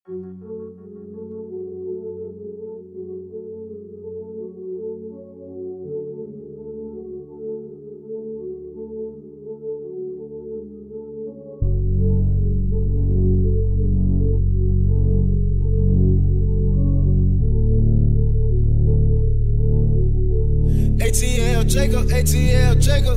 ATL Jacob.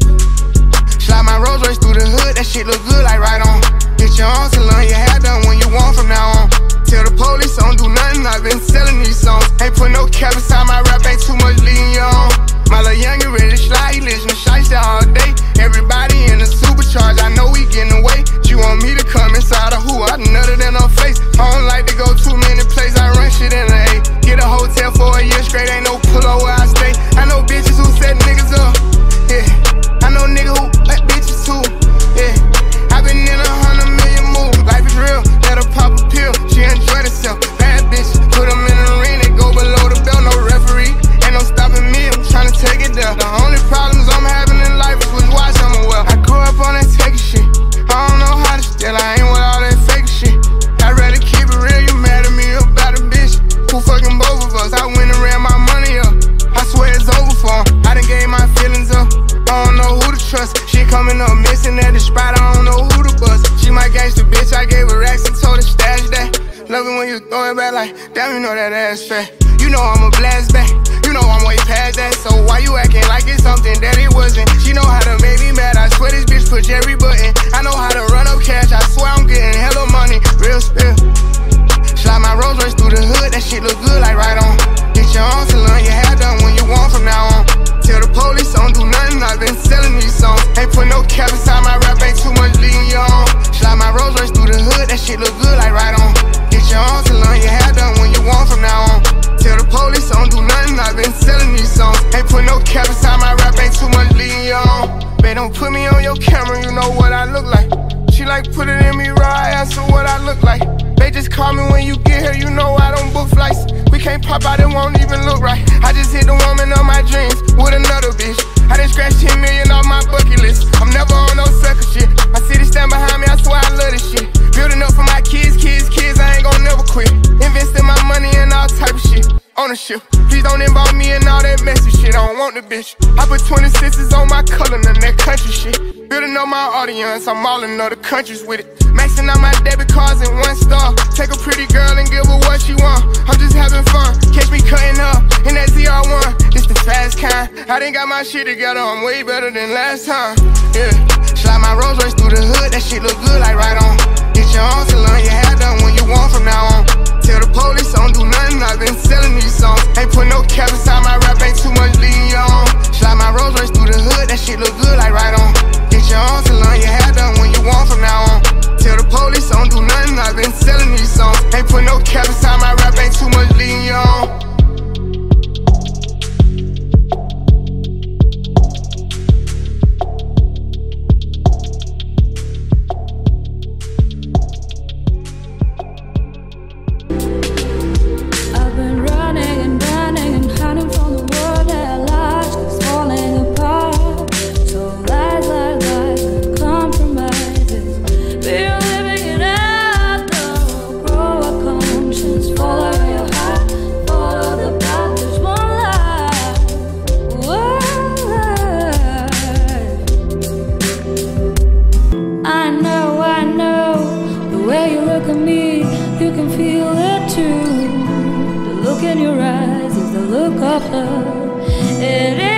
Slide my Rolls-Royce through the hood, that shit look good like right on. Get your own salon, your hair done when you want from now on. Tell the police I don't do nothing, I've been selling these songs. Ain't put no cap inside my rap, ain't too much leadin you on. My little youngin ready to slide, he listen to Shiesty all day. Everybody in the supercharger, I know we getting away. She want me to come inside of who? I nutted in her face. I don't like to go too many places, I run shit in the A. Get a hotel for a year straight, ain't no pillow where I stay. I know bitches who set niggas up, yeah. I know niggas who let bitches too, yeah. I been in 100 million moves, life is real, let her pop a pill, she enjoyed herself. Bad bitch, put them in the ring, they go below the belt, no referee. Ain't no stopping me, I'm tryna take it down. The only problems I'm having in life is with watch I'm well. I grew up on that taking shit, I don't know how to steal, I ain't with all that fake shit. I'd rather keep it real, you mad at me about a bitch who fucking both of us. I went and ran my money up, I swear it's over for him. I done gave my feelings up, I don't know who to trust. She coming up missing at the spot, I don't know who to bust. She my gangster bitch, I gave her racks and told her stash that. Love it when you throw it back like, damn, you know that ass fat. You know I'm a blast back, you know I'm way past that. So why you acting like it's something that it wasn't? She know how to make me mad, I swear this bitch push every button. I know how to run up cash, I swear I'm getting hella money, real spill. Slide my Rolls-Royce through the hood, that shit look good like right on. Get your own salon, your hair done when you want from now on. Tell the police I don't do nothing, I've been selling these songs. Ain't put no cap inside my rap, ain't too much leadin you on. Slide my Rolls-Royce through the hood, that shit look good like right on. Get your own salon, your hair done when you want from now on. Tell the police I don't do nothing, I've been selling these songs. Ain't put no cap inside my rap, ain't too much leadin you on. Babe, don't put me on your camera, you know what I look like. She like put it in me raw, I answer what I look like. They just call me when you get here, you know I don't book flights. We can't pop out, it won't even look right. I just hit the woman of my dreams with another bitch. I done scratched 10 million off my bucket list. I'm never on no sucker shit. My city stand behind me, I swear I love this shit. Building up for my kids, I ain't gon' never quit. Investing my money in all type of shit. Ownership, please don't involve me in all that messy shit, I don't want the bitch. I put 26s on my color, none that country shit. Building up my audience, I'm all in other countries with it. Maxing out my debit cards in 1 star. Take a pretty girl and give her what she want. I'm just having fun, catch me cutting up in that ZR1. This the fast kind, I done got my shit together, I'm way better than last time, yeah. Slide my Rolls-Royce through the hood, that shit look good like right on. Get your own salon, your hair done when you want from now on. Tell the police I don't do nothing, I've been selling these songs. Ain't put no cap inside my rap, ain't too much leadin you on. Slide my Rolls-Royce through the hood, that shit look good like right on. Get your own salon, your hair done when you want from now on. Tell the police I don't do nothing, I've been selling these songs. Ain't put no cap inside my rap, ain't too much leadin you on. In your eyes is the look of love. It is